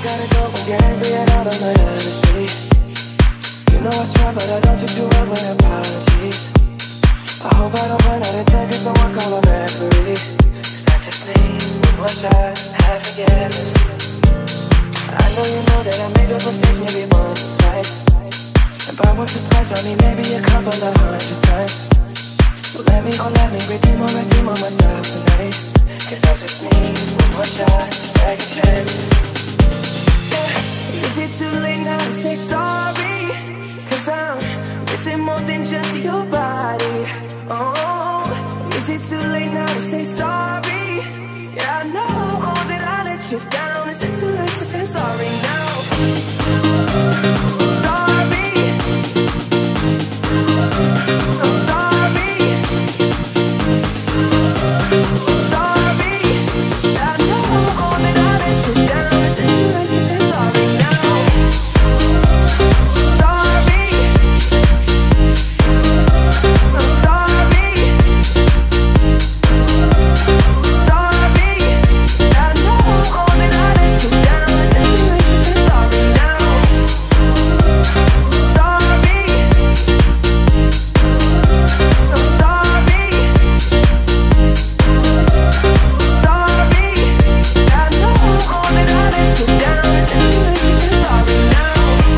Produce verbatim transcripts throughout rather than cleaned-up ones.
gotta go and get angry at all of my honesty. You know I try, but I don't do too well with apologies. I hope I don't run out of time, cause someone call a referee. Cause I just need one more shot, have forgiveness. I know you know that I made those mistakes maybe once or twice. And by once or twice, I mean maybe a couple of hundred times. So let me, oh let me redeem or redeem on myself tonight. Cause I just need one more shot, second chances. Yeah. Is it too late now to say sorry? Cause I'm missing more than just your body. Oh, is it too late now to say sorry? Yeah, I know that I let you down. Is it too late to say I'm sorry now? Sorry, I'm sorry. Sorry, I know that I let you down. Is it too late to say sorry now? Sorry, I'm sorry. Sorry, I know that I let you down. Is it too late to say sorry now? Sorry, I'm sorry. Sorry, I know that I let you down. Is it too late to say sorry now?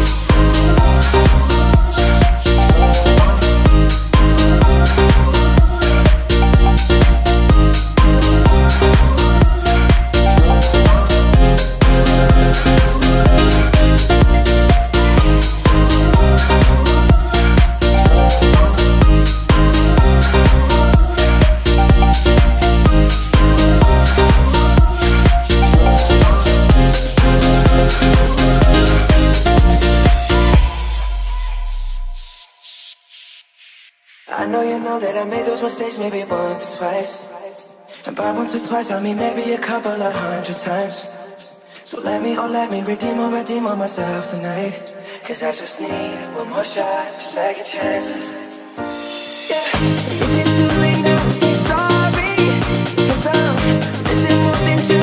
I know you know that I made those mistakes maybe once or twice. And by once or twice, I mean maybe a couple of hundred times. So let me, oh let me redeem or redeem on myself tonight. Cause I just need one more shot, second chances. Yeah, is it too late now to say sorry? Cause I'm missing more than you.